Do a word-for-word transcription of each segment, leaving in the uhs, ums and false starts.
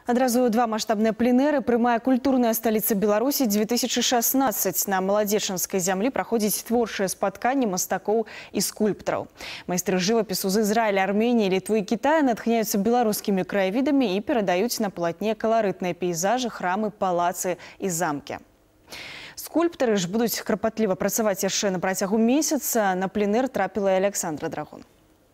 Адразу два маштабныя пленэры прымае культурная сталіца Беларусі две тысячи шестнадцать. На Маладзечанскай зямлі праходзіць творчае спатканне мастакоў і скульптараў. Майстры жывапісу з Ізраіля, Арменіі, Літвы і Китая натхняюцца беларускімі краявідамі і перадаюць на палатне каларытныя пейзажы, храмы, палацы і замкі. Скульптары ж будуць карпатліва працаваць яшчэ на працягу месяца. На пленэр трапіла і Александра Драгун.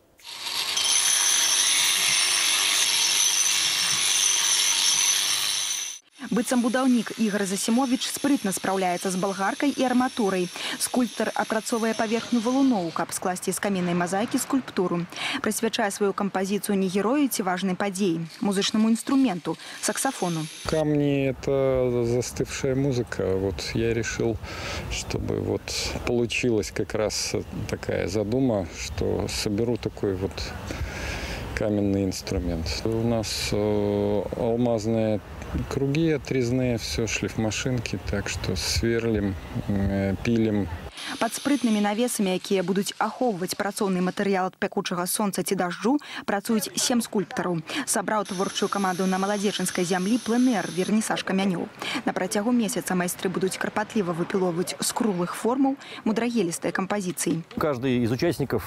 Быццам будаўнік Ігор Засімович спрытна спраўляецца з балгаркай і арматурай. Скульптар апрацоўвае паверхню валуноў, каб скласці з каменнай мазаікі скульптуру. Прысвячае сваю кампазіцыю не герою ці важнай падзеі, музычнаму інструменту – саксофону. Камни – это застывшая музыка. Вот я решил, чтобы вот получилась как раз такая задума, что соберу такой вот каменный инструмент. У нас э, алмазные круги отрезные, все шлифмашинки, так что сверлим, э, пилим. Пад спрытнымі навесамі, якія будуць ахоўваць працоўны матэрыял ад пякучага сонца ці дажджу, працуюць сем скульптараў. Сабраў творчую каманду на Маладзечанскай зямлі пленэр вернісаж камянёў. На працягу месяца майстры будуць карпатліва выпілоўваць з круглых формаў мудрагелістыя композиции. Каждый из участников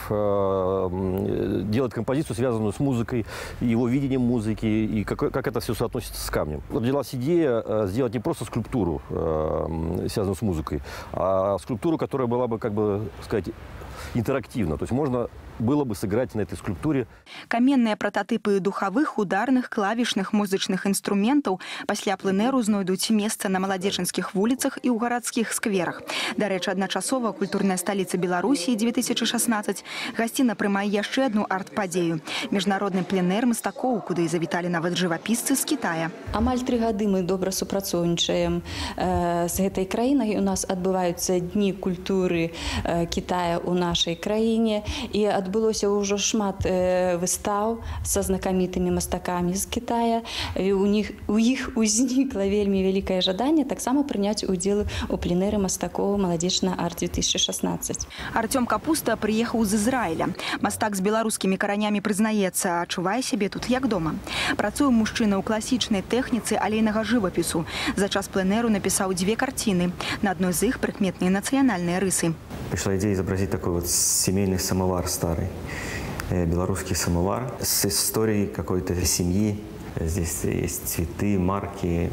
делает композицию, связанную с музыкой, его видением музыки и как, как это все соотносится с камнем. Родилась идея сделать не просто скульптуру, связанную с музыкой, а скульптуру, которая была бы, как бы сказать, интерактивна. То есть можно было бы сыграть на этой скульптуре. Каменныя прототипы духовых, ударных, клавішных музычных інструментаў пасля пленэру знойдуць месца на маладзечанскіх вуліцах і ў гарадскіх скверах. Дарэчы, адначасова культурная сталіца Беларусі две тысячи шестнадцать гасціна прымае яшчэ одну арт-падзею – міжнародны пленэр мастакоў, куды завіталі нават жывапісцы з Китая. Амаль тры гады мы добра супрацоўнічаем э, з гэтай краінай. У нас адбываюцца дні культуры э, Китая ў нашай краіне і адбылося ўжо шмат э, выстаў са знакамітымі мастакамі з Китая. І у них у іх узнікла вельмі вялікае жаданне таксама прыняць удзел у пленэры мастакоў Маладзечна арт две тысячи шестнадцать. Артём Капуста прыехаў з Ізраіля. Мастак з беларускімі каранямі прызнаецца, адчувае сябе тут як дома. Працуе мужчына ў класічнай тэхніцы алейнага жывапісу. За час пленэру напісаў две карціны. На адной з іх прыкметныя нацыянальныя рысы. Пришла идея изобразить такой вот семейный самовар старый, белорусский самовар с историей какой-то семьи. Здесь есть цветы, марки,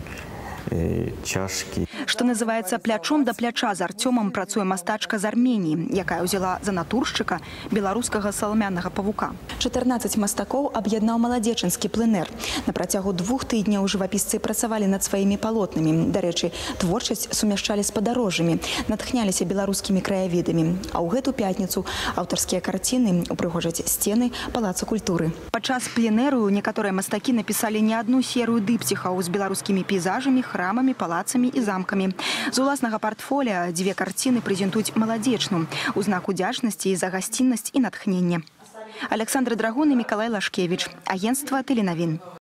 чашки. Што называецца, плячом да пляча з Артёмам працуе мастачка з Арменіі, якая ўзяла за натуршчыка беларускага саламянага павука. чатырнаццаць мастакоў аб'яднаў маладзечанскі пленэр. На працягу двух тыдняў жывапісцы працавалі над сваімі палотнамі. Дарэчы, творчасць сумяшчалі з падарожжамі, натхняліся беларускімі краявідамі. А ў гэту пятніцу аўтарскія карціны упрыгожаць сцены палаца культуры. Падчас пленэру некаторыя мастакі напісалі не адну серыю дыпціхаў з беларускімі пейзажамі, храмамі, палацамі і замкамі. З уласнага партфоля дзве карціны прэзентуюць Маладзечну у знак удзячнасці за гасціннасць і натхненне. Александра Драгун і Мікалай Лашкевіч, агентства Тэленавін.